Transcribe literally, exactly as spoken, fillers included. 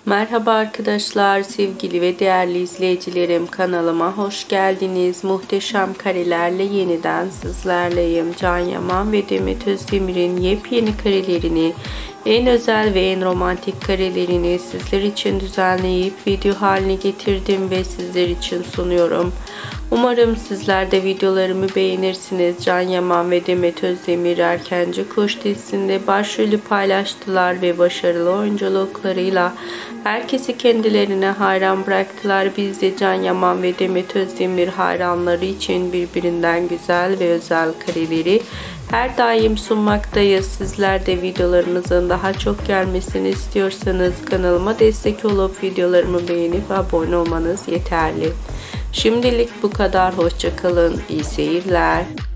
Merhaba arkadaşlar, sevgili ve değerli izleyicilerim, kanalıma hoş geldiniz. Muhteşem karelerle yeniden sizlerleyim. Can Yaman ve Demet Özdemir'in yepyeni karelerini, en özel ve en romantik karelerini sizler için düzenleyip video haline getirdim ve sizler için sunuyorum. Umarım sizler de videolarımı beğenirsiniz. Can Yaman ve Demet Özdemir Erkenci Kuş dizisinde başrolü paylaştılar ve başarılı oyunculuklarıyla herkesi kendilerine hayran bıraktılar. Biz de Can Yaman ve Demet Özdemir hayranları için birbirinden güzel ve özel kareleri her daim sunmaktayız. Sizler de videolarımızın daha çok gelmesini istiyorsanız kanalıma destek olup videolarımı beğenip abone olmanız yeterli. Şimdilik bu kadar. Hoşça kalın. İyi seyirler.